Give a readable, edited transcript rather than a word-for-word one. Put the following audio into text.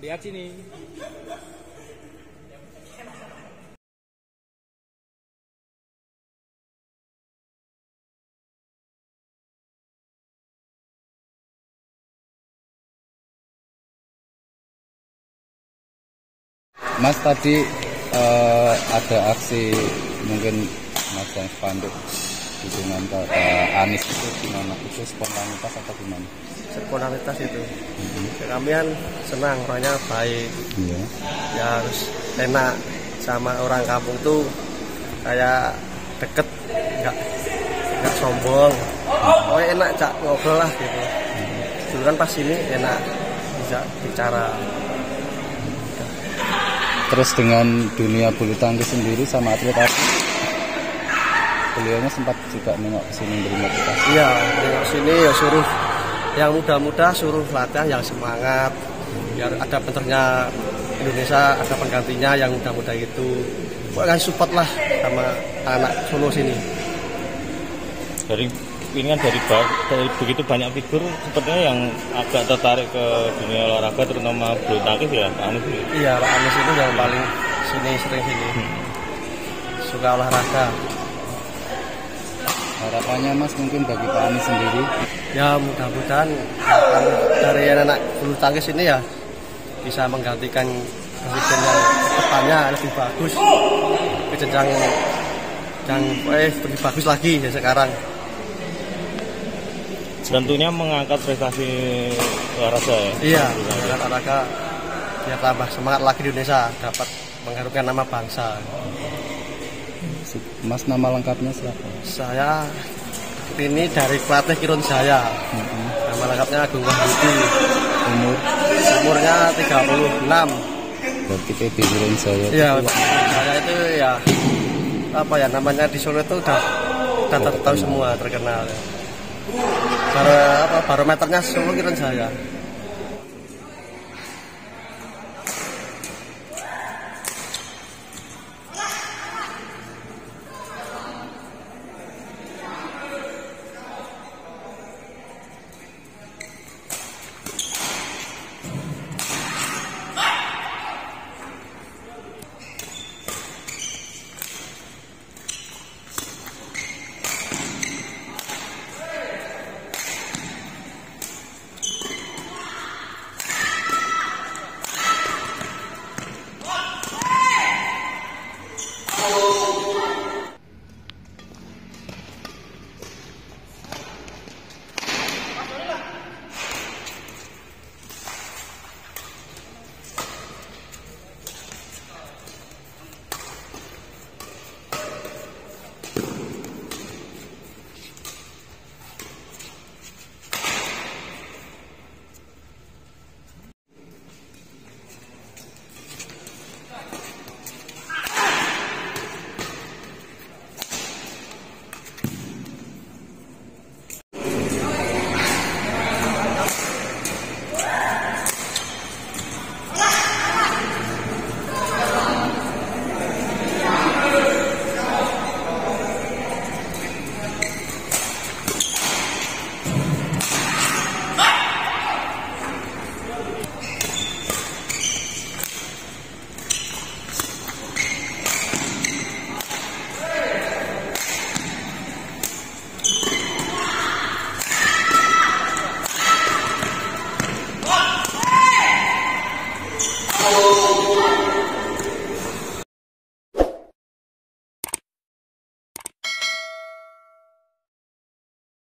Lihat sini. Mas, tadi ada aksi mungkin masang spanduk dukungan Anies itu gimana? Itu spontanitas atau gimana? Spontanitas itu. Kami kan senang, orangnya baik. Iya. Ya harus enak sama orang kampung tuh kayak deket, nggak sombong. Pokoknya enak cak ngobrol lah gitu. Dulu kan pas ini enak bisa bicara. Terus dengan dunia bulu tangkis sendiri sama atlet beliaunya sempat juga nengok sini beri motivasi. Iya, nengok sini ya suruh yang muda-muda suruh latihan yang semangat. Biar ada benternya Indonesia, ada penggantinya yang muda-muda itu. Pokoknya support lah sama anak Solo sini. Ini kan dari begitu banyak figur, sepertinya yang agak tertarik ke dunia olahraga terutama bulu tangkis ya Pak Anies. Iya, Pak Anies itu yang paling sering sini. Suka olahraga. Harapannya Mas mungkin bagi Pak Anies sendiri? Ya mudah-mudahan dari anak bulu tangkis ini ya bisa menggantikan presiden yang depannya lebih bagus, ke jenjang yang lebih bagus lagi ya sekarang. Tentunya mengangkat prestasi olahraga ya. Iya, mengangkat olahraga biar tambah semangat lagi di Indonesia, dapat mengharumkan nama bangsa. Mas, nama lengkapnya siapa? Saya ini dari pelatih Kirun Jaya. Nama lengkapnya Agung Wahyudi. Umurnya 36. Berarti PB Kirun Jaya. Iya, saya itu ya apa ya namanya di Solo itu udah tahu semua, terkenal. Barometernya Solo Kirun Jaya.